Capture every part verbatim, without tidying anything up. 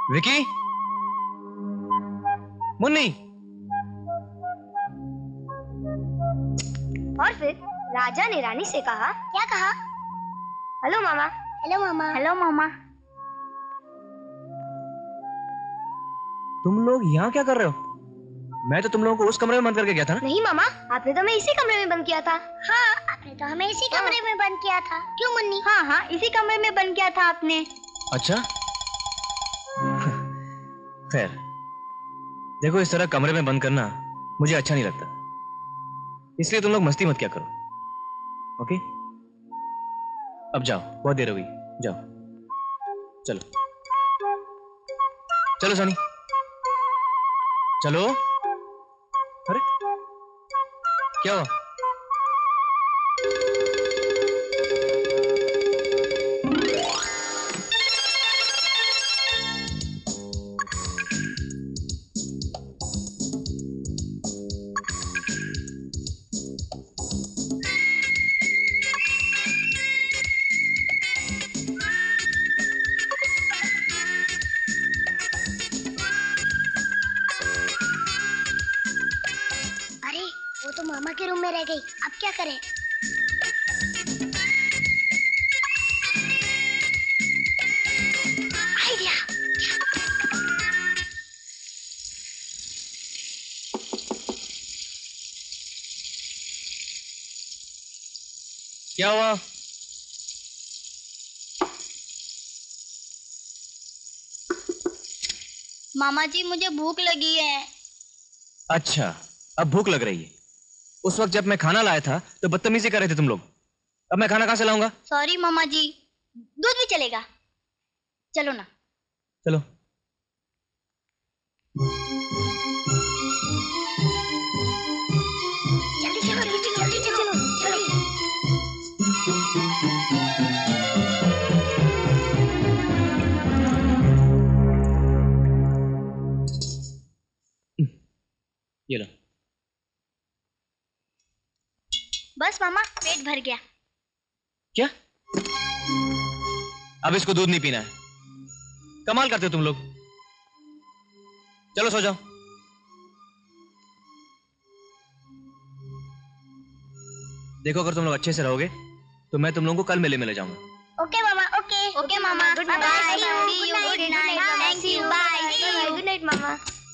विकी, मुन्नी। और फिर राजा ने रानी से कहा। क्या कहा? हेलो मामा। हेलो मामा। हेलो मामा। तुम लोग यहाँ क्या कर रहे हो? मैं तो तुम लोगों को उस कमरे में बंद करके गया था ना? नहीं मामा, आपने तो हमें इसी कमरे में बंद किया था। हाँ, आपने तो हमें इसी कमरे में बंद किया था। क्यों मुन्नी? हाँ हाँ, इसी कमरे में बंद किया था आपने। अच्छा। खैर, देखो इस तरह कमरे में बंद करना मुझे अच्छा नहीं लगता, इसलिए तुम लोग मस्ती मत क्या करो, ओके? अब जाओ, बहुत देर हो गई, जाओ। चलो चलो सनी, चलो। अरे क्या हुआ? मामा के रूम में रह गई, अब क्या करें? आइडिया। क्या हुआ? मामा जी, मुझे भूख लगी है। अच्छा, अब भूख लग रही है। उस वक्त जब मैं खाना लाया था तो बदतमीजी कर रहे थे तुम लोग। अब मैं खाना कहां से लाऊंगा? सॉरी मामा जी, दूध भी चलेगा। चलो ना। चलो। जल्दी चलो, जल्दी जल्दी चलो, चलो। ये लो। बस मामा, पेट भर गया। क्या? अब इसको दूध नहीं पीना है? कमाल करते हो तुम लोग। चलो सो जाओ। देखो, अगर तुम लोग अच्छे से रहोगे तो मैं तुम लोगों को कल मेले में ले जाऊंगा। ओके मामा, ओके ओके मामा। Good night, see you, good night, thank you, bye, good night मामा।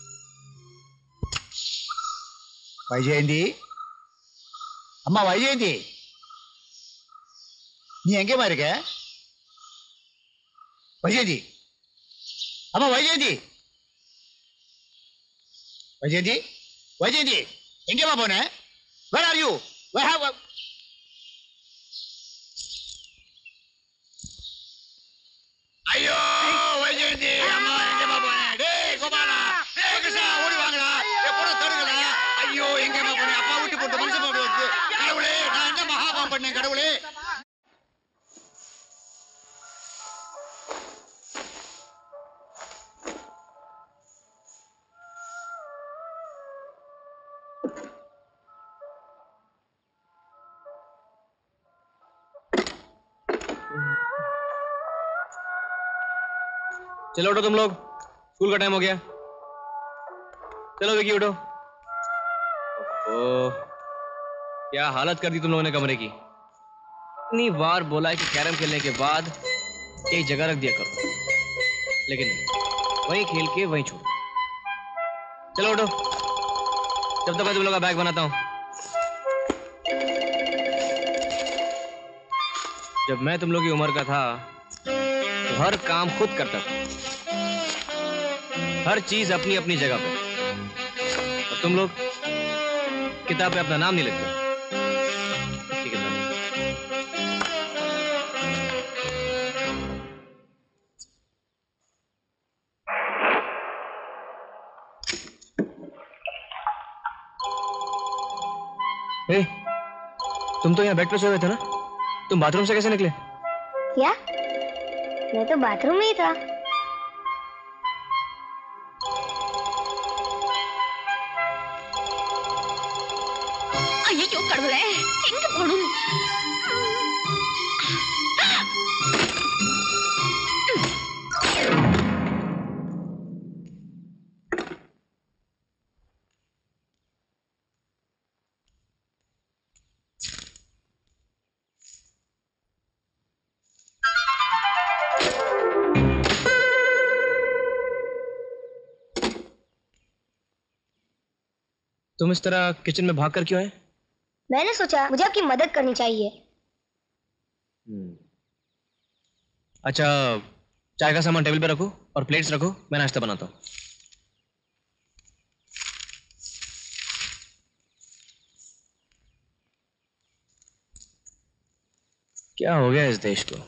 வைஜெயந்தி, அம்மா வைஜெயந்தி, நீ எங்கேம்மா இருக்க? வைஜெயந்தி, அம்மா வைஜெயந்தி, வைஜெயந்தி, வைஜெயந்தி, எங்கேம்மா போன? Where are you? Where have? ஐயோ வைஜெயந்தி, அம்மா எங்கேம்மா போன? டேய் கோபாலா, டேய் கிருஷ்ணா, ஓடி வாங்கடா, என் பொண்ணை தடுங்கடா. ஐயோ எங்கேம்மா போன? அப்பா விட்டு போட்டு மனுஷன் போட்டு வந்து. கடவுளே, நான் என்ன மகாபாவம் பண்ணேன் கடவுளே? चलो उठो तुम लोग, स्कूल का टाइम हो गया। चलो विकी उठो। ओह, क्या हालत कर दी तुम लोगों ने कमरे की। इतनी बार बोला है कि कैरम खेलने के बाद एक जगह रख दिया करो, लेकिन नहीं, वहीं खेल के वहीं छोड़ो। चलो उठो, जब तक मैं तुम लोग का बैग बनाता हूं। जब मैं तुम लोग की उम्र का था तो हर काम खुद करता था, हर चीज अपनी अपनी जगह पे। और तुम लोग किताब पे अपना नाम नहीं लिखते। ठीक है, ए, तुम तो यहाँ बेड पे सो रहे थे ना? तुम बाथरूम से कैसे निकले? क्या? मैं तो बाथरूम में ही था। अय्यो கடவுளே, எங்க போணும்? तुम इस तरह किचन में भाग कर क्यों आए? मैंने सोचा मुझे आपकी मदद करनी चाहिए। हम्म। अच्छा, चाय का सामान टेबल पे रखो और प्लेट्स रखो, मैं नाश्ता बनाता हूँ। क्या हो गया इस देश को?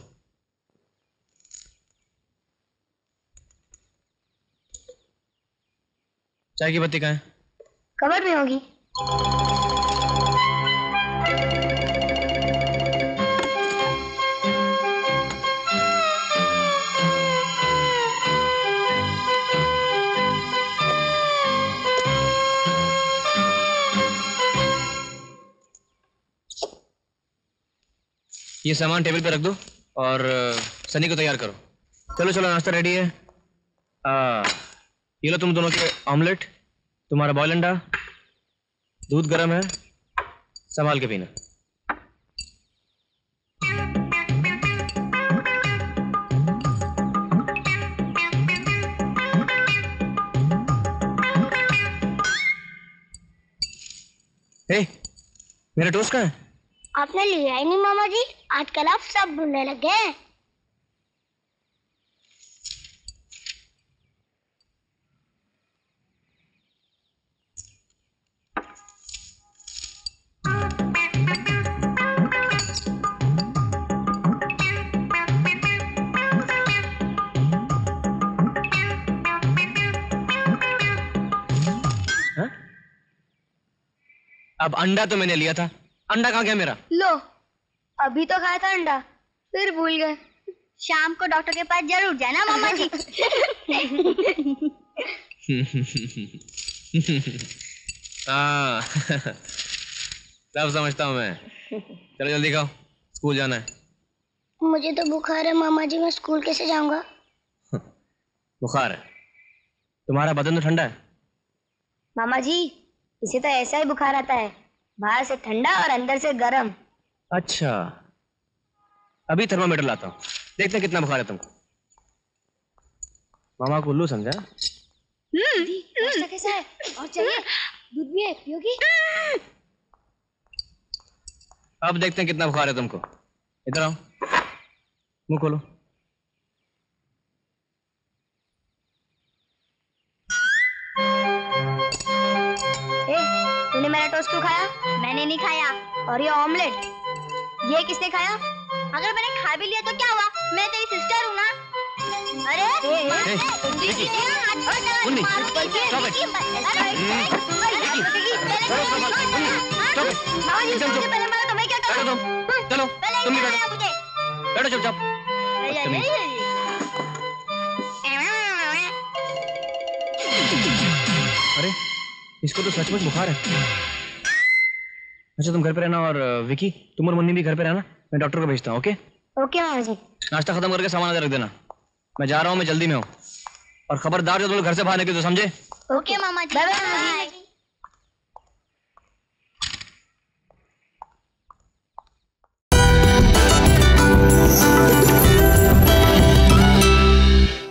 चाय की पत्ती कहाँ है? कवर में होगी। ये सामान टेबल पे रख दो और सनी को तैयार करो। चलो चलो, नाश्ता रेडी है। आ, ये लो तुम दोनों के ऑमलेट, तुम्हारा बॉयल अंडा, दूध गर्म है, संभाल के पीना। हे, मेरा टोस्ट कहाँ है? आपने लिया ही नहीं मामा जी। आजकल आप सब भूलने लगे हैं। हाँ? अब अंडा तो मैंने लिया था, अंडा कहाँ गया मेरा? लो, अभी तो खाया था अंडा, फिर भूल गए। शाम को डॉक्टर के पास जरूर जाना मामा जी। हाँ, सब समझता हूँ मैं। चलो जल्दी खाओ, स्कूल जाना है। मुझे तो बुखार है मामा जी, मैं स्कूल कैसे जाऊंगा? बुखार है? तुम्हारा बदन तो ठंडा है। मामा जी, इसे तो ऐसा ही बुखार आता है, बाहर से ठंडा और अंदर से गर्म। अच्छा, अभी थर्मामीटर लाता हूँ, देखते हैं कितना बुखार है तुमको। मामा को उल्लू समझा? नाश्ता कैसा है? और चाहिए? दूध भी है, पियोगी? अब देखते हैं कितना बुखार है तुमको। इधर आओ, मुंह खोलो। तूने मेरा टोस्ट क्यों खाया? मैंने नहीं खाया। और ये ऑमलेट, ये किसने खाया? अगर मैंने खा भी लिया तो क्या हुआ? मैं तेरी सिस्टर हूँ ना। अरे ए, ए, विकी, उन्नी, stop it. पहले मारो तो मैं क्या बैठो करूँ? तुम, चलो तुम भी बैठो, बैठो चुपचाप। अरे, इसको तो सचमुच बुखार है। अच्छा तुम घर पे रहना, और विकी तुम और मुन्नी भी घर पे रहना, मैं डॉक्टर को भेजता हूँ। ओके ओके मामा जी। नाश्ता खत्म करके सामान आगे रख देना, मैं जा रहा हूँ, मैं जल्दी में हूँ। और खबरदार जो तुम लोग घर से बाहर निकले तो समझे? ओके मामा जी। Bye bye.